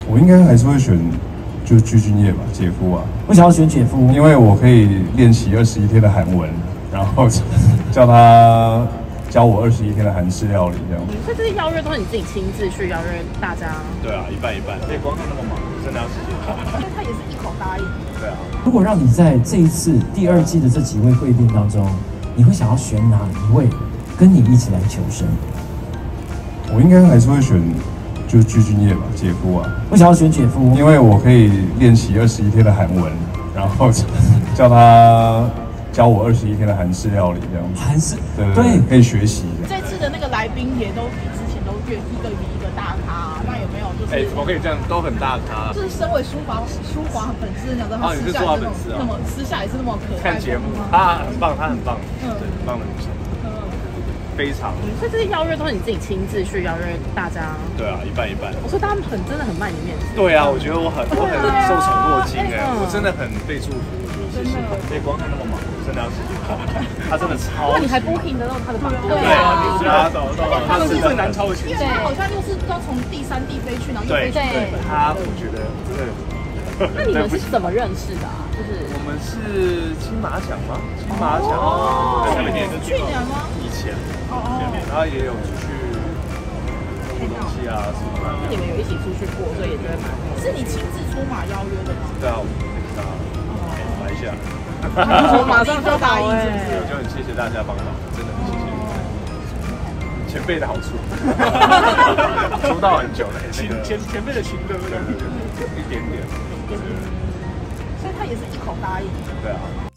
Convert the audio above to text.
我应该还是会选就具俊晔吧，姐夫啊。 为什么要选姐夫？ 因为我可以练习21天的韩文，然后叫他教我21天的韩式料理这样。 所以这些邀约都是你自己亲自去邀约大家？ 对啊，一半一半。对，光他那么忙，真的要时间。 所以他也是一口答应。 对啊。 如果让你在这一次第2季的这几位贵宾当中，你会想要选哪一位跟你一起来求生？ 我应该还是会选就具俊晔吧，姐夫啊。 为什么要选姐夫？ 因为我可以练习21天的韩文，然后叫他教我21天的韩式料理这样子。 韩式对，可以学习。 这次的那个来宾也都比之前都越一个比一个大咖，那有没有就是？ 怎么可以这样？都很大咖。 就是身为舒华粉丝，想知道他私下也是那么私下也是那么可爱。 看节目，他很棒，他很棒，对，很棒的女生。非常， 所以这些邀约都是你自己亲自去邀约大家？ 对啊，一半一半。 我说他们真的很卖你面子。 对啊，我觉得我很受宠若惊我真的很被祝福，谢谢。对，光他那么忙，真的要时间。他真的超。 哇，你还 booking 得到他的房间？ 对啊，你知道他是最难超的群， 因为他好像就是要从第3地飞去，然后又飞去。 对，他我觉得真的。 那你们是怎么认识的啊？就是我们是金马奖吗？金马奖哦， 下面年去年吗？ 以前，然后也有出去喝东西啊什么的。 那你们有一起出去过，所以也觉得蛮。 是你亲自出马邀约的吗？ 对啊，我来一下。 我马上就答应， 我就很谢谢大家帮忙，真的很谢谢。前辈的好处，出道很久了，前辈的情对不对？一点点。 所以他也是一口答应。 对啊。